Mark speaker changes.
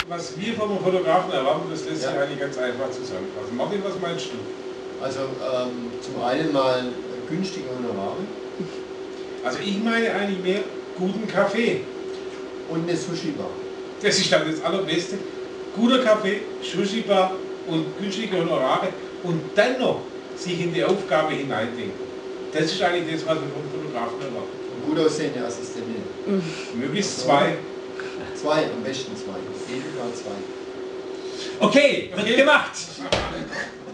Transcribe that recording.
Speaker 1: was wir vom Fotografen erwarten, das lässt sich eigentlich ganz einfach zusammenfassen. Martin, was meinst du?
Speaker 2: Also zum einen mal günstige Honorare.
Speaker 1: Also ich meine eigentlich mehr guten Kaffee.
Speaker 2: Und eine Sushi-Bar.
Speaker 1: Das ist dann das Allerbeste. Guter Kaffee, Sushi-Bar und günstige Honorare und dann noch sich in die Aufgabe hineindenken. Das ist eigentlich das, was wir vom Fotografen erwarten.
Speaker 2: Und gut aussehende Assistentin.
Speaker 1: Möglichst zwei.
Speaker 2: Zwei, am besten zwei. Auf jeden Fall zwei.
Speaker 3: Okay, wird gemacht.